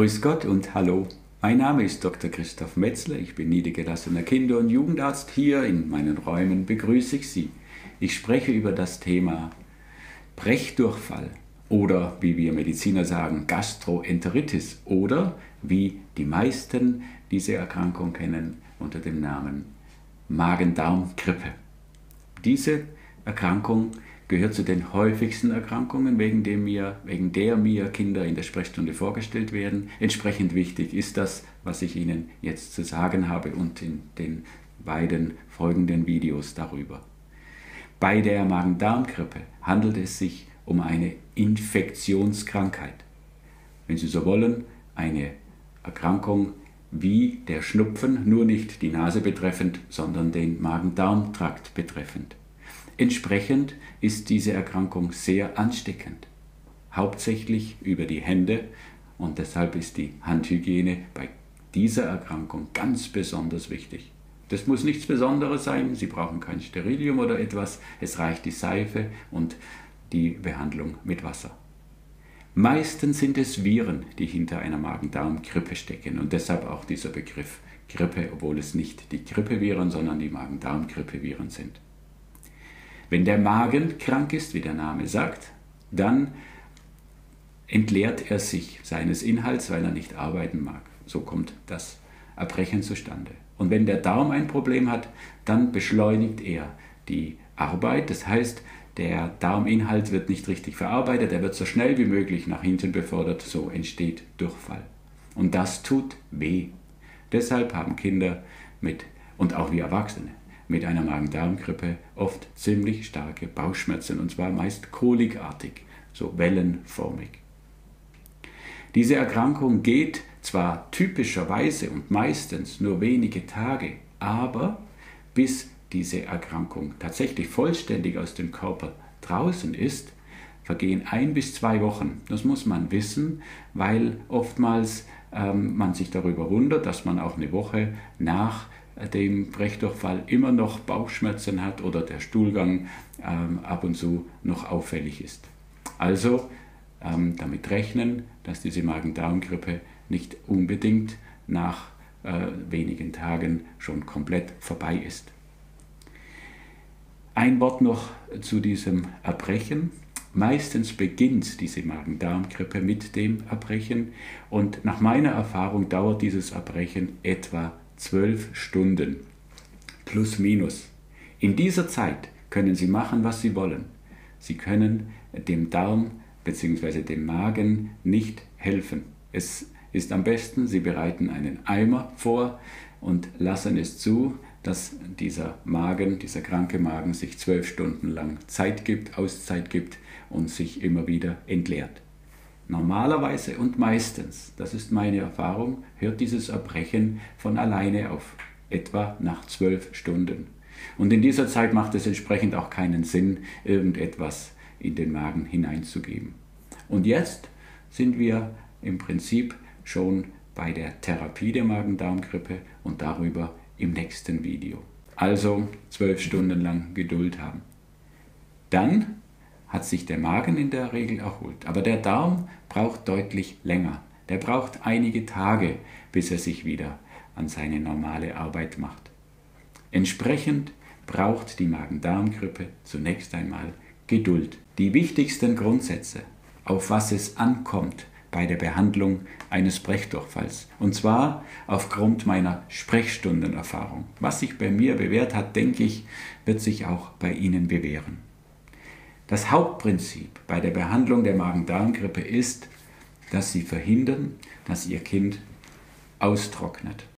Grüß Gott und hallo. Mein Name ist Dr. Christoph Metzler, ich bin niedergelassener Kinder- und Jugendarzt. Hier in meinen Räumen begrüße ich Sie. Ich spreche über das Thema Brechdurchfall oder, wie wir Mediziner sagen, Gastroenteritis oder, wie die meisten diese Erkrankung kennen, unter dem Namen Magen-Darm-Grippe. Diese Erkrankung gehört zu den häufigsten Erkrankungen, wegen der mir Kinder in der Sprechstunde vorgestellt werden. Entsprechend wichtig ist das, was ich Ihnen jetzt zu sagen habe und in den beiden folgenden Videos darüber. Bei der Magen-Darm-Grippe handelt es sich um eine Infektionskrankheit. Wenn Sie so wollen, eine Erkrankung wie der Schnupfen, nur nicht die Nase betreffend, sondern den Magen-Darm-Trakt betreffend. Entsprechend ist diese Erkrankung sehr ansteckend, hauptsächlich über die Hände, und deshalb ist die Handhygiene bei dieser Erkrankung ganz besonders wichtig. Das muss nichts Besonderes sein, Sie brauchen kein Sterilium oder etwas, es reicht die Seife und die Behandlung mit Wasser. Meistens sind es Viren, die hinter einer Magen-Darm-Grippe stecken und deshalb auch dieser Begriff Grippe, obwohl es nicht die Grippeviren, sondern die Magen-Darm-Grippeviren sind. Wenn der Magen krank ist, wie der Name sagt, dann entleert er sich seines Inhalts, weil er nicht arbeiten mag. So kommt das Erbrechen zustande. Und wenn der Darm ein Problem hat, dann beschleunigt er die Arbeit. Das heißt, der Darminhalt wird nicht richtig verarbeitet, er wird so schnell wie möglich nach hinten befördert, so entsteht Durchfall. Und das tut weh. Deshalb haben Kinder und auch wir Erwachsene mit einer Magen-Darm-Grippe oft ziemlich starke Bauchschmerzen, und zwar meist kolikartig, so wellenförmig. Diese Erkrankung geht zwar typischerweise und meistens nur wenige Tage, aber bis diese Erkrankung tatsächlich vollständig aus dem Körper draußen ist, vergehen 1 bis 2 Wochen. Das muss man wissen, weil oftmals man sich darüber wundert, dass man auch eine Woche nach dem Brechdurchfall immer noch Bauchschmerzen hat oder der Stuhlgang ab und zu noch auffällig ist. Also damit rechnen, dass diese Magen-Darm-Grippe nicht unbedingt nach wenigen Tagen schon komplett vorbei ist. Ein Wort noch zu diesem Erbrechen. Meistens beginnt diese Magen-Darm-Grippe mit dem Erbrechen und nach meiner Erfahrung dauert dieses Erbrechen etwa 12 Stunden, plus minus. In dieser Zeit können Sie machen, was Sie wollen. Sie können dem Darm bzw. dem Magen nicht helfen. Es ist am besten, Sie bereiten einen Eimer vor und lassen es zu, dass dieser kranke Magen sich 12 Stunden lang Auszeit gibt und sich immer wieder entleert. Normalerweise und meistens, das ist meine Erfahrung, hört dieses Erbrechen von alleine auf, etwa nach 12 Stunden. Und in dieser Zeit macht es entsprechend auch keinen Sinn, irgendetwas in den Magen hineinzugeben. Und jetzt sind wir im Prinzip schon bei der Therapie der Magen-Darm-Grippe und darüber im nächsten Video. Also 12 Stunden lang Geduld haben. Dann hat sich der Magen in der Regel erholt. Aber der Darm braucht deutlich länger. Der braucht einige Tage, bis er sich wieder an seine normale Arbeit macht. Entsprechend braucht die Magen-Darm-Grippe zunächst einmal Geduld. Die wichtigsten Grundsätze, auf was es ankommt bei der Behandlung eines Brechdurchfalls. Und zwar aufgrund meiner Sprechstundenerfahrung. Was sich bei mir bewährt hat, denke ich, wird sich auch bei Ihnen bewähren. Das Hauptprinzip bei der Behandlung der Magen-Darm-Grippe ist, dass Sie verhindern, dass Ihr Kind austrocknet.